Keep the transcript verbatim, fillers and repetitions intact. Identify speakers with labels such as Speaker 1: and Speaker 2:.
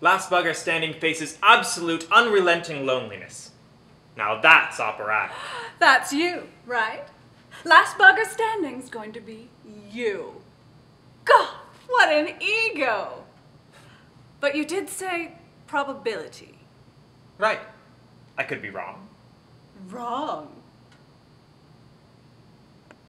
Speaker 1: Last bugger standing faces absolute, unrelenting loneliness. Now that's operatic.
Speaker 2: That's you, right? Last bugger standing's going to be you. God, what an ego! But you did say probability.
Speaker 1: Right. I could be wrong.
Speaker 2: Wrong.